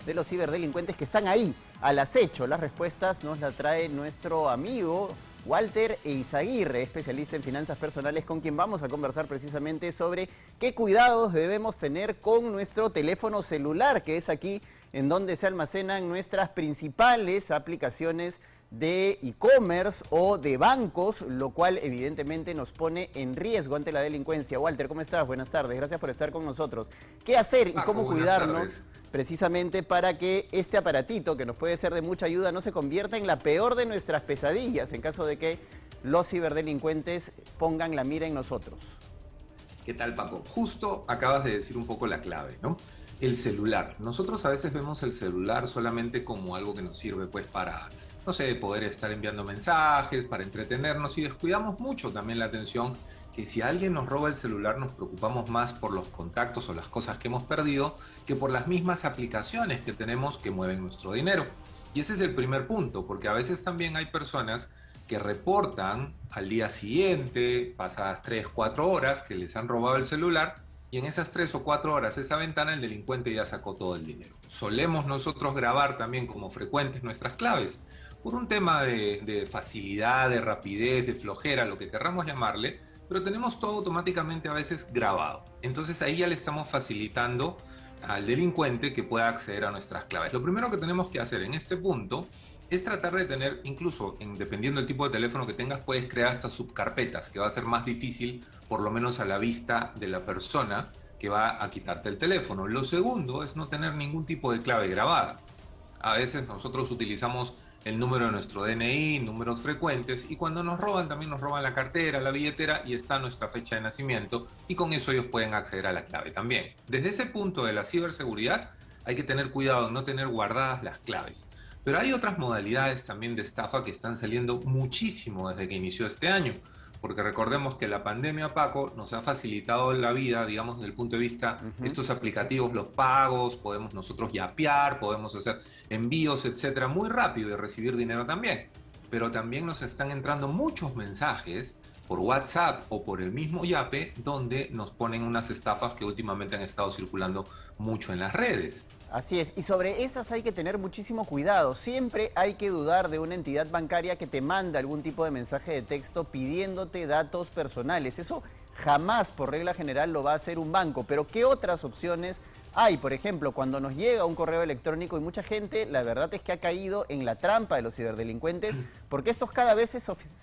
de los ciberdelincuentes que están ahí, al acecho. Las respuestas nos las trae nuestro amigo Walter Eizaguirre, especialista en finanzas personales, con quien vamos a conversar precisamente sobre qué cuidados debemos tener con nuestro teléfono celular, que es aquí en donde se almacenan nuestras principales aplicaciones de e-commerce o de bancos, lo cual evidentemente nos pone en riesgo ante la delincuencia. Walter, ¿cómo estás? Buenas tardes, gracias por estar con nosotros. ¿Qué hacer y cómo cuidarnos precisamente para que este aparatito, que nos puede ser de mucha ayuda, no se convierta en la peor de nuestras pesadillas en caso de que los ciberdelincuentes pongan la mira en nosotros? ¿Qué tal, Paco? Justo acabas de decir un poco la clave, ¿no? El celular. Nosotros a veces vemos el celular solamente como algo que nos sirve pues para, no sé, poder estar enviando mensajes, para entretenernos, y descuidamos mucho también la atención que si alguien nos roba el celular nos preocupamos más por los contactos o las cosas que hemos perdido que por las mismas aplicaciones que tenemos que mueven nuestro dinero. Y ese es el primer punto, porque a veces también hay personas que reportan al día siguiente, pasadas 3, 4 horas, que les han robado el celular, y en esas 3 o 4 horas, esa ventana, el delincuente ya sacó todo el dinero. Solemos nosotros grabar también como frecuentes nuestras claves, por un tema de facilidad, de rapidez, de flojera, lo que querramos llamarle, pero tenemos todo automáticamente a veces grabado. Entonces ahí ya le estamos facilitando al delincuente que pueda acceder a nuestras claves. Lo primero que tenemos que hacer en este punto es tratar de tener, incluso dependiendo del tipo de teléfono que tengas, puedes crear estas subcarpetas, que va a ser más difícil, por lo menos a la vista de la persona que va a quitarte el teléfono. Lo segundo es no tener ningún tipo de clave grabada. A veces nosotros utilizamos el número de nuestro DNI, números frecuentes, y cuando nos roban también nos roban la cartera, la billetera, y está nuestra fecha de nacimiento, y con eso ellos pueden acceder a la clave también. Desde ese punto de la ciberseguridad hay que tener cuidado en no tener guardadas las claves. Pero hay otras modalidades también de estafa que están saliendo muchísimo desde que inició este año, porque recordemos que la pandemia, Paco, nos ha facilitado la vida, digamos, desde el punto de vista de estos aplicativos, los pagos, podemos nosotros yapear, podemos hacer envíos, etcétera, muy rápido, y recibir dinero también. Pero también nos están entrando muchos mensajes por WhatsApp o por el mismo Yape, donde nos ponen unas estafas que últimamente han estado circulando mucho en las redes. Así es, y sobre esas hay que tener muchísimo cuidado. Siempre hay que dudar de una entidad bancaria que te manda algún tipo de mensaje de texto pidiéndote datos personales. Eso jamás, por regla general, lo va a hacer un banco. Pero ¿qué otras opciones hay? Por ejemplo, cuando nos llega un correo electrónico, y mucha gente, la verdad es que ha caído en la trampa de los ciberdelincuentes, porque estos cada vez se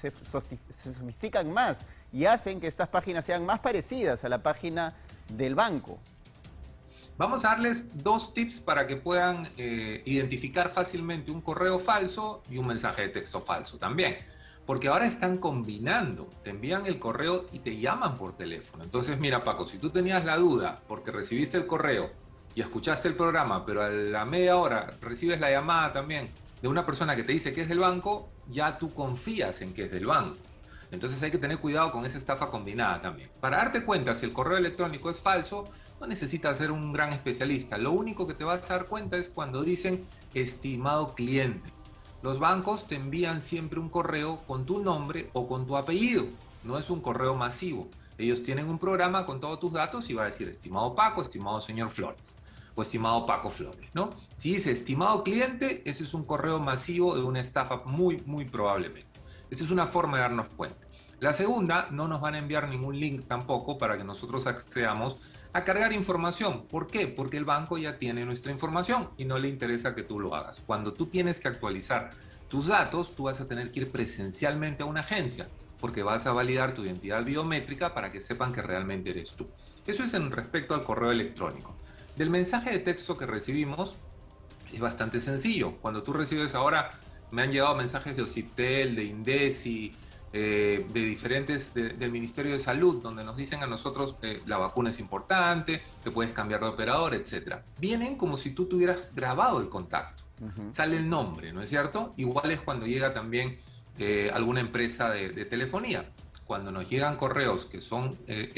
sofistican más y hacen que estas páginas sean más parecidas a la página del banco. Vamos a darles 2 tips para que puedan identificar fácilmente un correo falso y un mensaje de texto falso también. Porque ahora están combinando, te envían el correo y te llaman por teléfono. Entonces mira, Paco, si tú tenías la duda porque recibiste el correo y escuchaste el programa, pero a la media hora recibes la llamada también de una persona que te dice que es del banco, ya tú confías en que es del banco. Entonces hay que tener cuidado con esa estafa combinada también. Para darte cuenta si el correo electrónico es falso, no necesitas ser un gran especialista. Lo único que te vas a dar cuenta es cuando dicen estimado cliente. Los bancos te envían siempre un correo con tu nombre o con tu apellido. No es un correo masivo. Ellos tienen un programa con todos tus datos y va a decir estimado Paco, estimado señor Flores o estimado Paco Flores, ¿no? Si dice estimado cliente, ese es un correo masivo de una estafa muy probablemente. Esa es una forma de darnos cuenta. La segunda, no nos van a enviar ningún link tampoco para que nosotros accedamos a cargar información. ¿Por qué? Porque el banco ya tiene nuestra información y no le interesa que tú lo hagas. Cuando tú tienes que actualizar tus datos, tú vas a tener que ir presencialmente a una agencia porque vas a validar tu identidad biométrica para que sepan que realmente eres tú. Eso es en respecto al correo electrónico. Del mensaje de texto que recibimos es bastante sencillo. Cuando tú recibes ahora, me han llegado mensajes de Ociptel, de Indesi, de diferentes, del Ministerio de Salud, donde nos dicen a nosotros la vacuna es importante, te puedes cambiar de operador, etc. Vienen como si tú tuvieras grabado el contacto. Sale el nombre, ¿no es cierto? Igual es cuando llega también alguna empresa de telefonía. Cuando nos llegan correos que son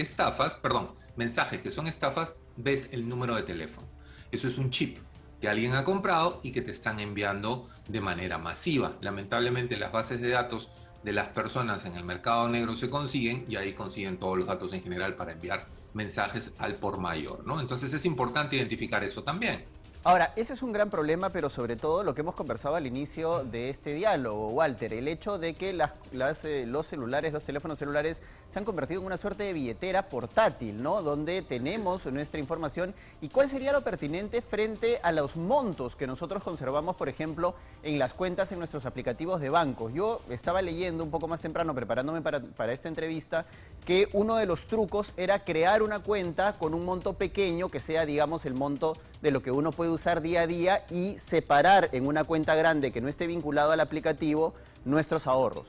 mensajes que son estafas, ves el número de teléfono. Eso es un chip que alguien ha comprado y que te están enviando de manera masiva. Lamentablemente las bases de datos de las personas en el mercado negro se consiguen y ahí consiguen todos los datos en general para enviar mensajes al por mayor, ¿no? Entonces es importante identificar eso también. Ahora, ese es un gran problema, pero sobre todo lo que hemos conversado al inicio de este diálogo, Walter, el hecho de que los celulares, los teléfonos celulares se han convertido en una suerte de billetera portátil, ¿no? Donde tenemos nuestra información y cuál sería lo pertinente frente a los montos que nosotros conservamos, por ejemplo, en las cuentas en nuestros aplicativos de bancos. Yo estaba leyendo un poco más temprano, preparándome para esta entrevista, que uno de los trucos era crear una cuenta con un monto pequeño que sea, digamos, el monto de lo que uno puede usar día a día y separar en una cuenta grande que no esté vinculado al aplicativo nuestros ahorros.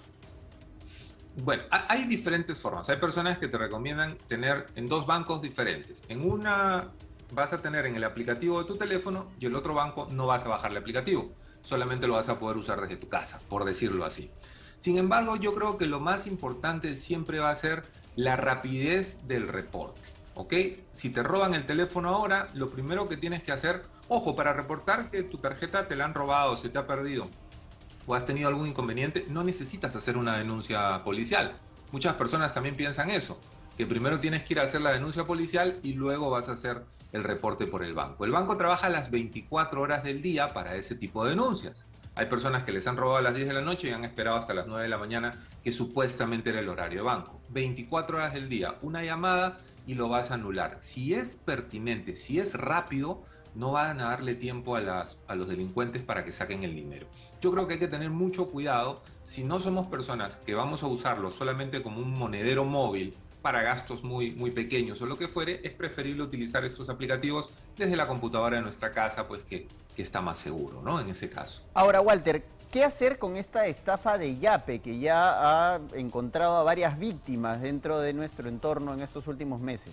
Bueno, hay diferentes formas. Hay personas que te recomiendan tener en dos bancos diferentes. En una vas a tener en el aplicativo de tu teléfono y el otro banco no vas a bajar el aplicativo. Solamente lo vas a poder usar desde tu casa, por decirlo así. Sin embargo, yo creo que lo más importante siempre va a ser la rapidez del reporte. ¿Ok? Si te roban el teléfono ahora, lo primero que tienes que hacer, ojo, para reportar que tu tarjeta te la han robado, se te ha perdido o has tenido algún inconveniente, no necesitas hacer una denuncia policial. Muchas personas también piensan eso, que primero tienes que ir a hacer la denuncia policial y luego vas a hacer el reporte por el banco. El banco trabaja las 24 horas del día para ese tipo de denuncias. Hay personas que les han robado a las 10 de la noche y han esperado hasta las 9 de la mañana, que supuestamente era el horario de banco. 24 horas del día, una llamada y lo vas a anular. Si es pertinente, si es rápido, no van a darle tiempo a los delincuentes para que saquen el dinero. Yo creo que hay que tener mucho cuidado. Si no somos personas que vamos a usarlo solamente como un monedero móvil para gastos muy pequeños o lo que fuere, es preferible utilizar estos aplicativos desde la computadora de nuestra casa, pues que está más seguro, ¿no? En ese caso. Ahora, Walter, ¿qué hacer con esta estafa de Yape que ya ha encontrado a varias víctimas dentro de nuestro entorno en estos últimos meses?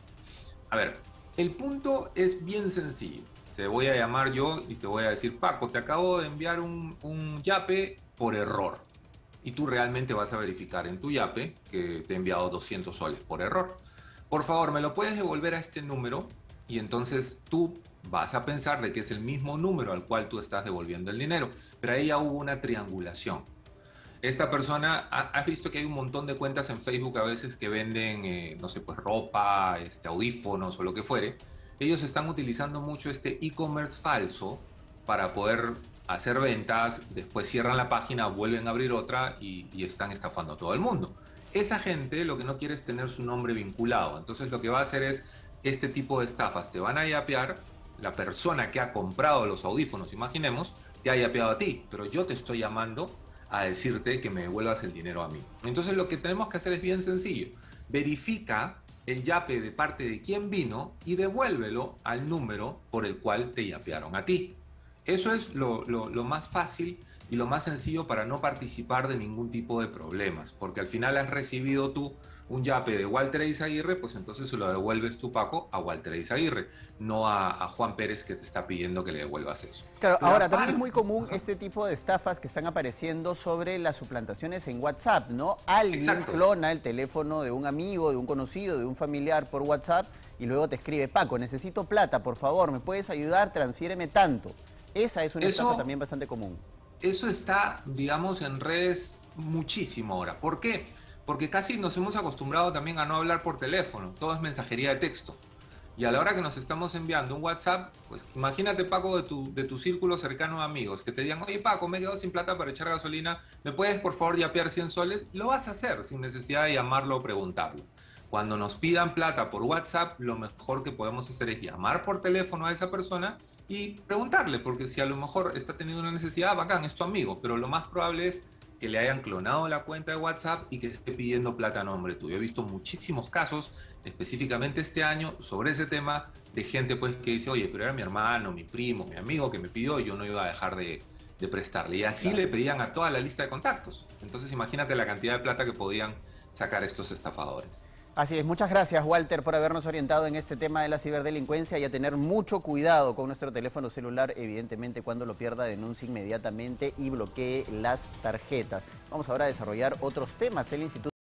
A ver, el punto es bien sencillo. Te voy a llamar yo y te voy a decir, Paco, te acabo de enviar un Yape por error. Y tú realmente vas a verificar en tu Yape que te he enviado 200 soles por error. Por favor, ¿me lo puedes devolver a este número? Y entonces tú vas a pensar de que es el mismo número al cual tú estás devolviendo el dinero. Pero ahí ya hubo una triangulación. Esta persona, has visto que hay un montón de cuentas en Facebook a veces que venden, no sé, pues ropa, audífonos o lo que fuere. Ellos están utilizando mucho este e-commerce falso para poder hacer ventas, después cierran la página, vuelven a abrir otra y están estafando a todo el mundo. Esa gente lo que no quiere es tener su nombre vinculado. Entonces lo que va a hacer es este tipo de estafas. Te van a yapear, la persona que ha comprado los audífonos, imaginemos, te ha yapeado a ti, pero yo te estoy llamando a decirte que me devuelvas el dinero a mí. Entonces lo que tenemos que hacer es bien sencillo. Verifica el yape de parte de quien vino y devuélvelo al número por el cual te yapearon a ti. Eso es lo más fácil y lo más sencillo para no participar de ningún tipo de problemas, porque al final has recibido tú un yape de Walter Eizaguirre, pues entonces se lo devuelves tú, Paco, a Walter Eizaguirre, no a Juan Pérez, que te está pidiendo que le devuelvas eso. Claro, ahora también es muy común este tipo de estafas que están apareciendo sobre las suplantaciones en WhatsApp, ¿no? Alguien clona el teléfono de un amigo, de un conocido, de un familiar por WhatsApp y luego te escribe, Paco, necesito plata, por favor, ¿me puedes ayudar? Transfiéreme tanto. Esa es una estafa también bastante común. Eso está, digamos, en redes muchísimo ahora. ¿Por qué? Porque casi nos hemos acostumbrado también a no hablar por teléfono, todo es mensajería de texto. Y a la hora que nos estamos enviando un WhatsApp, pues imagínate, Paco, de tu círculo cercano de amigos, que te digan, oye, Paco, me he quedado sin plata para echar gasolina, ¿me puedes por favor yapear 100 soles? Lo vas a hacer sin necesidad de llamarlo o preguntarlo. Cuando nos pidan plata por WhatsApp, lo mejor que podemos hacer es llamar por teléfono a esa persona y preguntarle, porque si a lo mejor está teniendo una necesidad, bacán, es tu amigo, pero lo más probable es que le hayan clonado la cuenta de WhatsApp y que esté pidiendo plata a nombre tuyo. He visto muchísimos casos, específicamente este año, sobre ese tema, de gente pues que dice, oye, pero era mi hermano, mi primo, mi amigo que me pidió y yo no iba a dejar de prestarle. Y así le pedían a toda la lista de contactos. Entonces imagínate la cantidad de plata que podían sacar estos estafadores. Así es, muchas gracias, Walter, por habernos orientado en este tema de la ciberdelincuencia y a tener mucho cuidado con nuestro teléfono celular. Evidentemente, cuando lo pierda, denuncie inmediatamente y bloquee las tarjetas. Vamos ahora a desarrollar otros temas. El Instituto